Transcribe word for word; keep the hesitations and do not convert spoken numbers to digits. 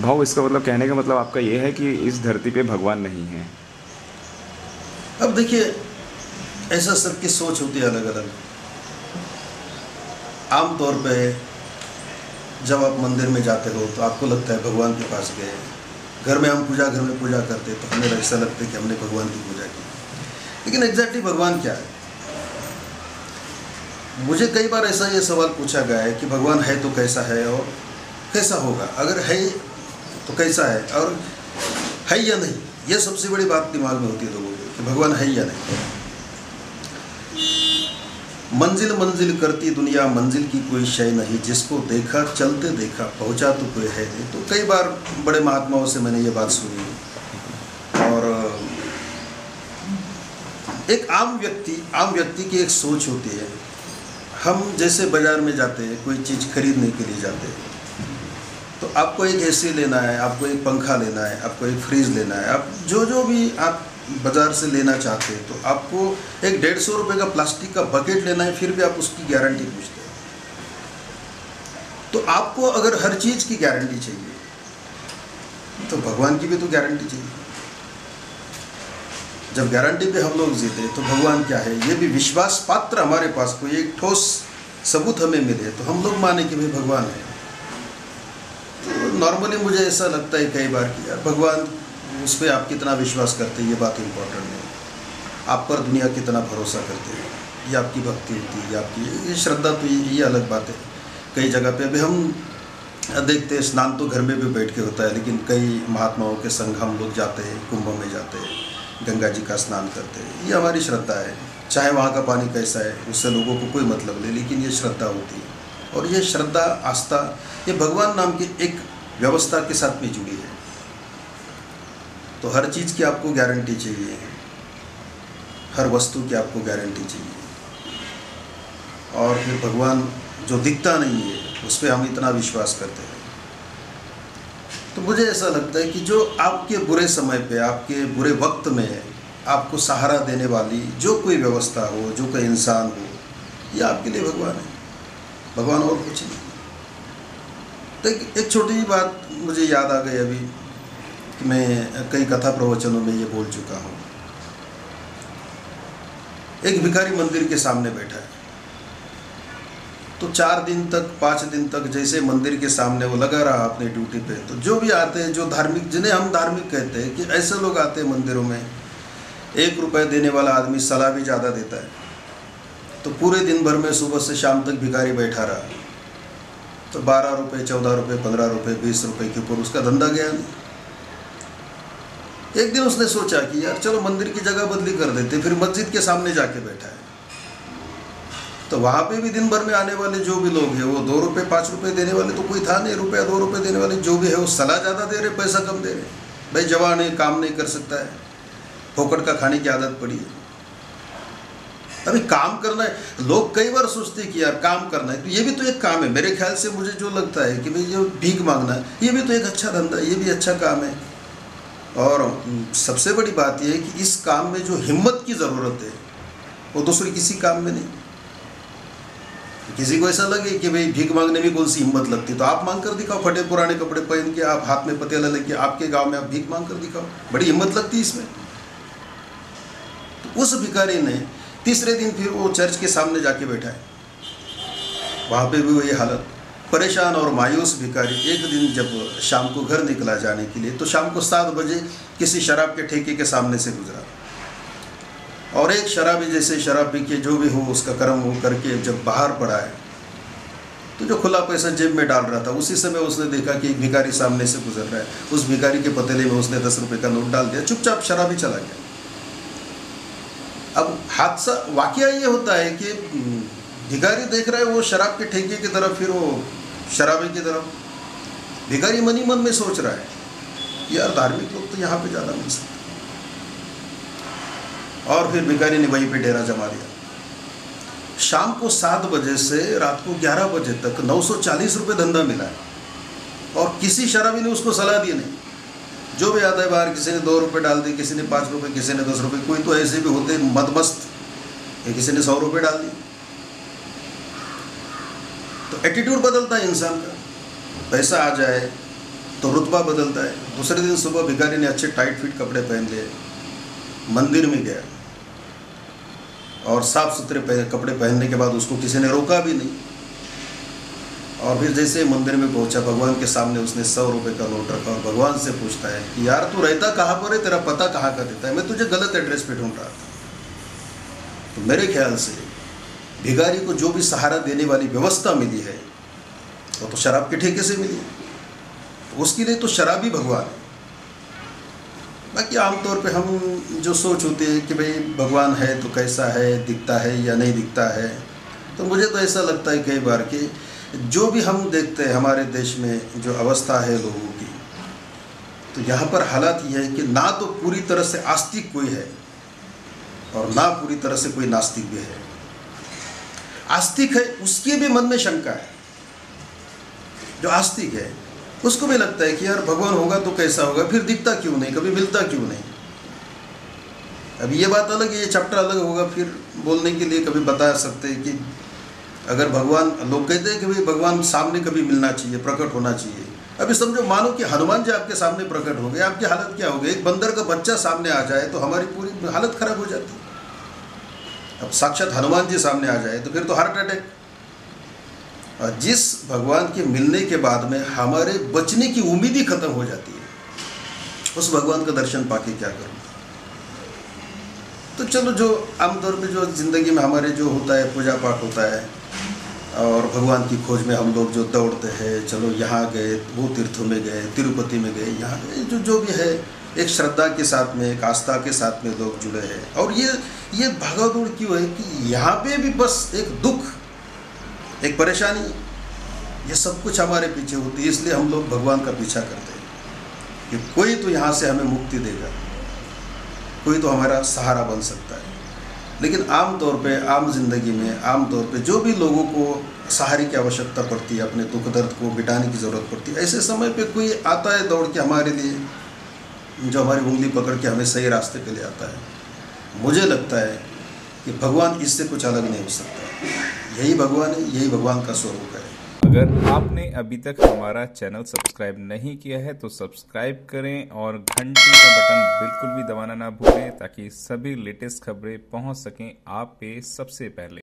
भाव इसका मतलब कहने का मतलब आपका ये है कि इस धरती पे भगवान नहीं है। अब देखिए, ऐसा सबकी सोच होती है अलग अलग। आमतौर पे जब आप मंदिर में जाते हो तो आपको लगता है भगवान के पास गए। घर में हम पूजा घर में पूजा करते तो हमें ऐसा लगता है कि हमने भगवान की पूजा की। लेकिन एग्जैक्टली भगवान क्या है? मुझे कई बार ऐसा ये सवाल पूछा गया है कि भगवान है तो कैसा है और कैसा होगा, अगर है तो कैसा है और है या नहीं। यह सबसे बड़ी बात दिमाग में होती है लोगों की कि भगवान है या नहीं। मंजिल मंजिल करती दुनिया, मंजिल की कोई शय नहीं, जिसको देखा चलते देखा पहुंचा तो कोई है नहीं। तो कई बार बड़े महात्माओं से मैंने ये बात सुनी। और एक आम व्यक्ति आम व्यक्ति की एक सोच होती है। हम जैसे बाजार में जाते हैं, कोई चीज़ खरीदने के लिए जाते हैं, तो आपको एक एसी लेना है, आपको एक पंखा लेना है, आपको एक फ्रिज लेना है, आप जो जो भी आप बाज़ार से लेना चाहते हैं, तो आपको एक डेढ़ सौ रुपये का प्लास्टिक का बकेट लेना है, फिर भी आप उसकी गारंटी पूछते हैं। तो आपको अगर हर चीज़ की गारंटी चाहिए तो भगवान की भी तो गारंटी चाहिए। जब गारंटी पे हम लोग जीते तो भगवान क्या है ये भी विश्वास पात्र हमारे पास कोई एक ठोस सबूत हमें मिले तो हम लोग माने कि भाई भगवान है। तो नॉर्मली मुझे ऐसा लगता है कई बार कि यार भगवान उस पर आप कितना विश्वास करते हैं ये बात इम्पोर्टेंट नहीं। आप पर दुनिया कितना भरोसा करते हैं ये आपकी भक्ति होती है, ये आपकी ये श्रद्धा, तो ये, ये अलग बात है। कई जगह पे अभी हम देखते हैं स्नान तो घर में भी बैठ के होता है, लेकिन कई महात्माओं के संग हम लोग जाते हैं, कुंभ में जाते हैं, गंगा जी का स्नान करते हैं। ये हमारी श्रद्धा है। चाहे वहाँ का पानी कैसा है उससे लोगों को कोई मतलब नहीं, लेकिन ये श्रद्धा होती है। और ये श्रद्धा आस्था ये भगवान नाम की एक व्यवस्था के साथ भी जुड़ी है। तो हर चीज़ की आपको गारंटी चाहिए, हर वस्तु की आपको गारंटी चाहिए। और फिर भगवान जो दिखता नहीं है उस पर हम इतना विश्वास करते हैं। तो मुझे ऐसा लगता है कि जो आपके बुरे समय पे, आपके बुरे वक्त में आपको सहारा देने वाली जो कोई व्यवस्था हो, जो कोई इंसान हो, ये आपके लिए भगवान है, भगवान और कुछ नहीं। तो एक, एक छोटी सी बात मुझे याद आ गई अभी कि मैं कई कथा प्रवचनों में ये बोल चुका हूँ। एक भिखारी मंदिर के सामने बैठा है, तो चार दिन तक पाँच दिन तक जैसे मंदिर के सामने वो लगा रहा अपनी ड्यूटी पे। तो जो भी आते हैं, जो धार्मिक, जिन्हें हम धार्मिक कहते हैं, कि ऐसे लोग आते हैं मंदिरों में, एक रुपये देने वाला आदमी सलाह भी ज़्यादा देता है। तो पूरे दिन भर में सुबह से शाम तक भिखारी बैठा रहा, तो बारह रुपये चौदह रुपये पंद्रह रुपये बीस रुपये के ऊपर उसका धंधा गया नहीं। एक दिन उसने सोचा कि यार चलो मंदिर की जगह बदली कर देते, फिर मस्जिद के सामने जाके बैठा है। तो वहाँ पे भी दिन भर में आने वाले जो भी लोग हैं, वो दो रुपये पाँच रुपये देने वाले तो कोई था नहीं, रुपया दो रुपये देने वाले जो भी है वो सलाह ज़्यादा दे रहे, पैसा कम दे रहे। भाई जवान है, काम नहीं कर सकता है, फोकट का खाने की आदत पड़ी है। अभी काम करना है, लोग कई बार सोचते हैं कि यार काम करना है तो ये भी तो एक काम है। मेरे ख्याल से मुझे जो लगता है कि भाई जो भीख मांगना है ये भी तो एक अच्छा धंधा है, ये भी अच्छा काम है। और सबसे बड़ी बात यह है कि इस काम में जो हिम्मत की ज़रूरत है वो दूसरे किसी काम में नहीं। किसी को ऐसा लगे कि भाई भीख मांगने में कौन सी हिम्मत लगती, तो आप मांग कर दिखाओ, फटे पुराने कपड़े पहन के, आप हाथ में पतीला लेके आपके गांव में आप भीख मांग कर दिखाओ, बड़ी हिम्मत लगती है इसमें। तो उस भिखारी ने तीसरे दिन फिर वो चर्च के सामने जाके बैठा है, वहाँ पे भी वही हालत, परेशान और मायूस भिखारी। एक दिन जब शाम को घर निकला जाने के लिए, तो शाम को सात बजे किसी शराब के ठेके के सामने से गुजरा, और एक शराबी जैसे शराब पी के जो भी हो उसका कर्म हो करके जब बाहर पड़ा है, तो जो खुला पैसा जेब में डाल रहा था, उसी समय उसने देखा कि एक भिखारी सामने से गुजर रहा है। उस भिखारी के पतीले में उसने दस रुपये का नोट डाल दिया, चुपचाप शराबी चला गया। अब हादसा वाकया ये होता है कि भिखारी देख रहा है वो शराब के ठेके की तरफ, फिर वो शराबी की तरफ। भिखारी मन ही मन में सोच रहा है यार धार्मिक लोग तो यहाँ पे ज़्यादा मिल सकते। और फिर भिखारी ने वहीं पे डेरा जमा दिया। शाम को सात बजे से रात को ग्यारह बजे तक नौ सौ चालीस रुपये धंधा मिला है, और किसी शराबी ने उसको सलाह दी नहीं। जो भी आता है बाहर, किसी ने दो रुपये डाल दिए, किसी ने पाँच रुपये, किसी ने दस रुपये, कोई तो ऐसे भी होते मदमस्त, किसी ने सौ रुपये डाल दिए। तो एटीट्यूड बदलता है इंसान का। पैसा आ जाए तो रुतबा बदलता है। दूसरे दिन सुबह भिखारी ने अच्छे टाइट फिट कपड़े पहन लिए, मंदिर में गया और साफ सुथरे कपड़े पहनने के बाद उसको किसी ने रोका भी नहीं। और फिर जैसे मंदिर में पहुंचा, भगवान के सामने उसने सौ रुपये का नोट रखा और भगवान से पूछता है कि यार तू रहता कहाँ पर है, तेरा पता कहाँ का देता है, मैं तुझे गलत एड्रेस पे ढूंढ रहा था। तो मेरे ख्याल से भिखारी को जो भी सहारा देने वाली व्यवस्था मिली है वो तो शराब के ठेके से मिली है, तो उसके लिए तो शराब ही भगवान है। बाकी आमतौर पे हम जो सोच होती है कि भाई भगवान है तो कैसा है, दिखता है या नहीं दिखता है, तो मुझे तो ऐसा लगता है कई बार कि जो भी हम देखते हैं हमारे देश में जो अवस्था है लोगों की, तो यहाँ पर हालात ये है कि ना तो पूरी तरह से आस्तिक कोई है और ना पूरी तरह से कोई नास्तिक भी है। आस्तिक है उसके भी मन में शंका है, जो आस्तिक है उसको भी लगता है कि यार भगवान होगा तो कैसा होगा, फिर दिखता क्यों नहीं, कभी मिलता क्यों नहीं। अब ये बात अलग है, ये चैप्टर अलग होगा, फिर बोलने के लिए कभी बता सकते हैं कि अगर भगवान, लोग कहते हैं कि भाई भगवान सामने कभी मिलना चाहिए, प्रकट होना चाहिए। अभी समझो, मानो कि हनुमान जी आपके सामने प्रकट हो गए, आपकी हालत क्या हो गई? एक बंदर का बच्चा सामने आ जाए तो हमारी पूरी हालत खराब हो जाती। अब साक्षात हनुमान जी सामने आ जाए तो फिर तो हार्ट अटैक। और जिस भगवान के मिलने के बाद में हमारे बचने की उम्मीद ही खत्म हो जाती है, उस भगवान का दर्शन पाके क्या करूँ। तो चलो, जो आमतौर पे जो ज़िंदगी में हमारे जो होता है, पूजा पाठ होता है और भगवान की खोज में हम लोग जो दौड़ते हैं, चलो यहाँ गए, वो तीर्थों में गए, तिरुपति में गए, यहाँ गए, जो जो भी है, एक श्रद्धा के साथ में, एक आस्था के साथ में लोग जुड़े हैं। और ये ये भागदौड़ क्यों है कि यहाँ पे भी बस एक दुख, एक परेशानी, ये सब कुछ हमारे पीछे होती है। इसलिए हम लोग भगवान का पीछा करते हैं कि कोई तो यहाँ से हमें मुक्ति देगा, कोई तो हमारा सहारा बन सकता है। लेकिन आम तौर पे, आम जिंदगी में आम तौर पे जो भी लोगों को सहारे की आवश्यकता पड़ती है, अपने दुख दर्द को मिटाने की ज़रूरत पड़ती है, ऐसे समय पे कोई आता है दौड़ के हमारे लिए, जो हमारी उंगली पकड़ के हमें सही रास्ते पे ले आता है। मुझे लगता है कि भगवान इससे कुछ अलग नहीं हो सकता। यही भगवान है, यही भगवान का स्वरूप है। अगर आपने अभी तक हमारा चैनल सब्सक्राइब नहीं किया है तो सब्सक्राइब करें और घंटी का बटन बिल्कुल भी दबाना ना भूलें, ताकि सभी लेटेस्ट खबरें पहुंच सकें आप पे सबसे पहले।